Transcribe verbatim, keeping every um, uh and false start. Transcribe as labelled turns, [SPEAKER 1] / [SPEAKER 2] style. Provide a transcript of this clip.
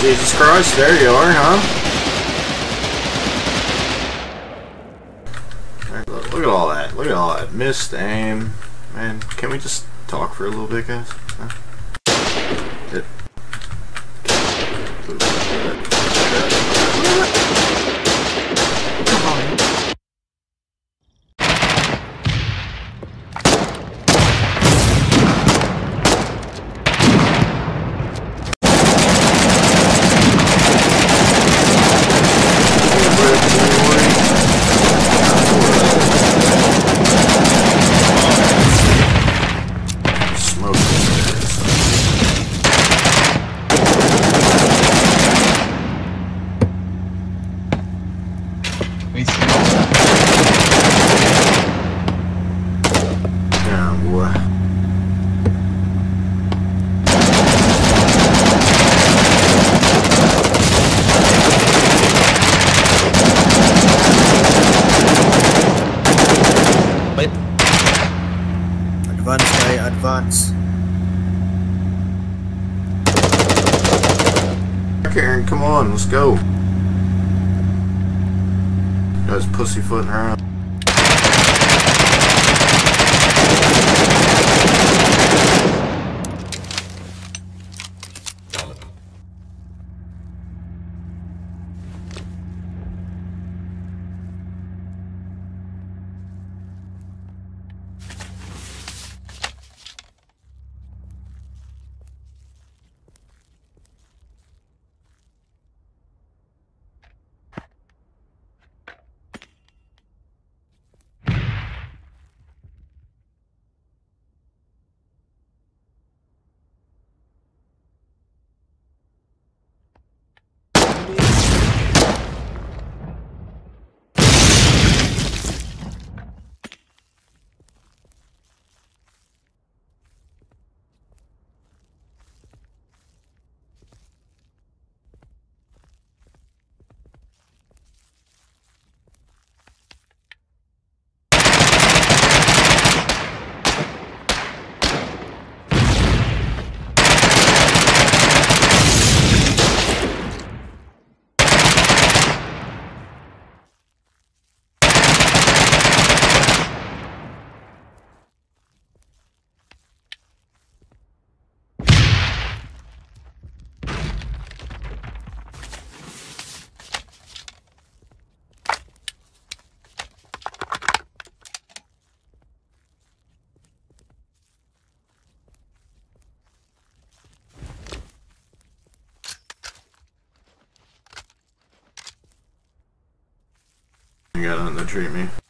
[SPEAKER 1] Jesus Christ, there you are, huh? Right, look, look at all that. Look at all that. Missed aim. Man, can we just talk for a little bit, guys? Huh? It.
[SPEAKER 2] Advance, guy, advance.
[SPEAKER 1] Karen, come on, let's go. Guys pussyfooting around. You got nothing to treat me.